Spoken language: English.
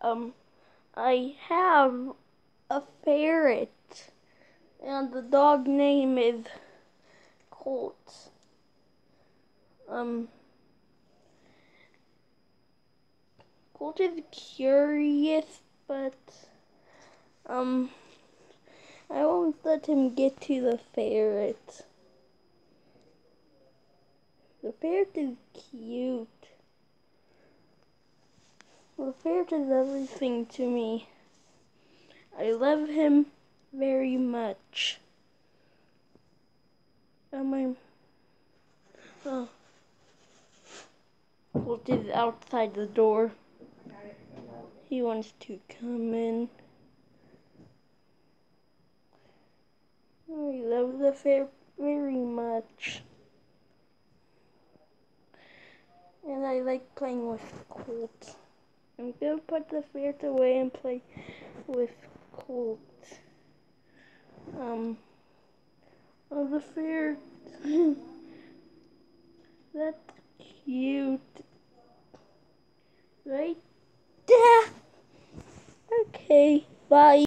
Um, I have a ferret, and the dog name is Colt. Colt is curious, but I won't let him get to the ferret. The ferret is cute. The ferret is everything to me. I love him very much. Colt is outside the door. He wants to come in. I love the ferret very much. And I like playing with Colt. I'm gonna put the ferret away and play with Colt. Oh, the ferret. That's cute. Right? Yeah. Okay, bye.